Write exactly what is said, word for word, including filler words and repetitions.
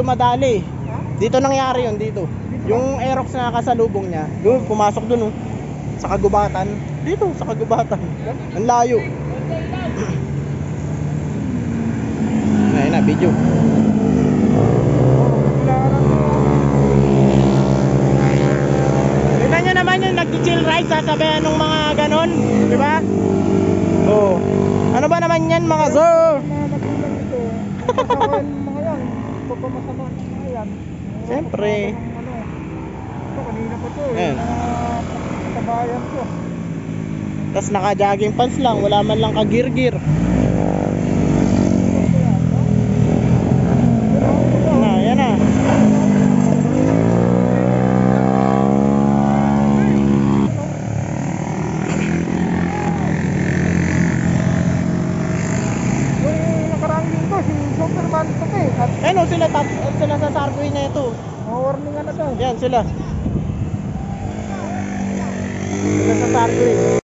madali. Dito nangyari yun, dito. Yung Aerox na kasalubong niya, doon, pumasok doon, oh. Sa kagubatan. Dito, sa kagubatan. Ang layo. Ayun na, video. Tignan nyo naman yung nag-chill ride, sasabayan ng mga ganon. Diba? Oo. Ano ba naman yan mga sir? Mga yan, pagpamasama ng mga yan. Siyempre. Ito, kanina pa ito Ayan. eh. Kabayan ko. Tapos naka-jogging pants lang, wala man lang ka-gear-gear. Yan na, yan na. Yung nakaraang linggo, si Superman ito eh. At Ayun o, sila, tat, sila sa Sargoy na ito. ma-warningan na daw. Yan sila. Sila sa Sargoy.